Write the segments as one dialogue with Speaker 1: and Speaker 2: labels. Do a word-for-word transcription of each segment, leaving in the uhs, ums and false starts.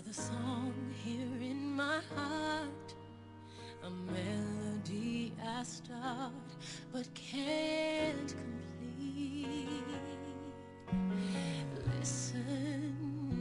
Speaker 1: the song here in my heart, a melody I start but can't complete. Listen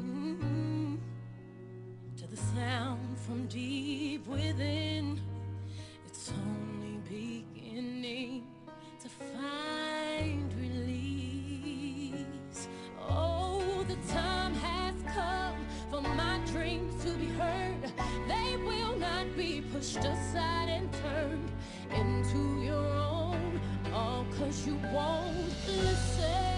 Speaker 1: to the sound from deep within. It's only beginning to find release. Oh, the time has come for my dreams to be heard. They will not be pushed aside and turned into your own, all 'cause you won't listen.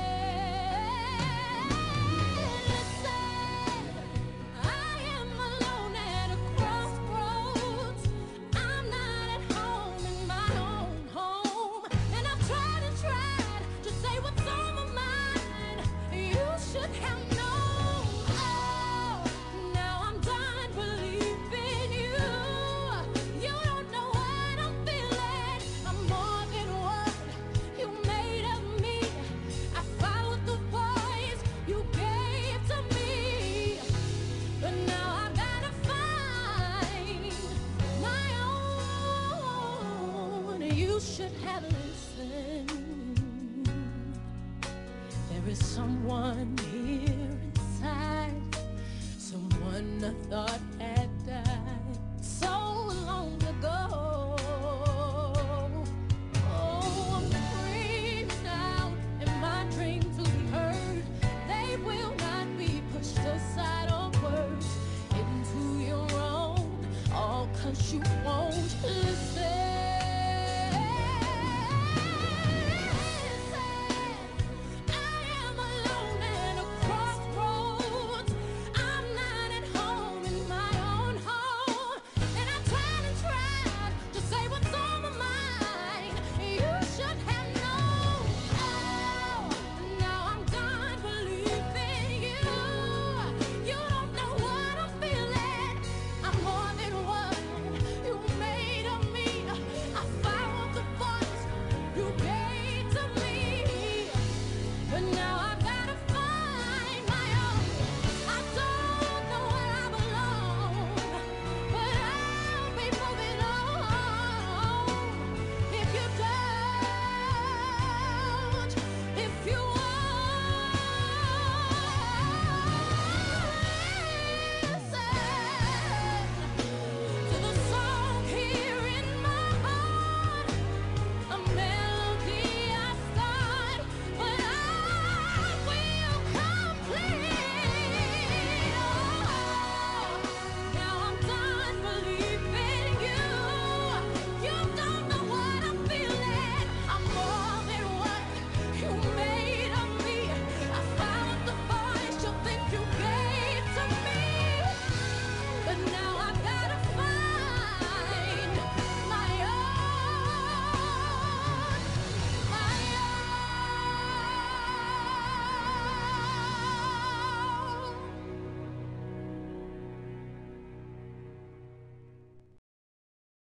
Speaker 1: You should have listened. There is someone here inside, someone I thought had died so long ago. Oh, I'm screaming out in my dreams to be heard. They will not be pushed aside or worse into your own, all 'cause you won't listen.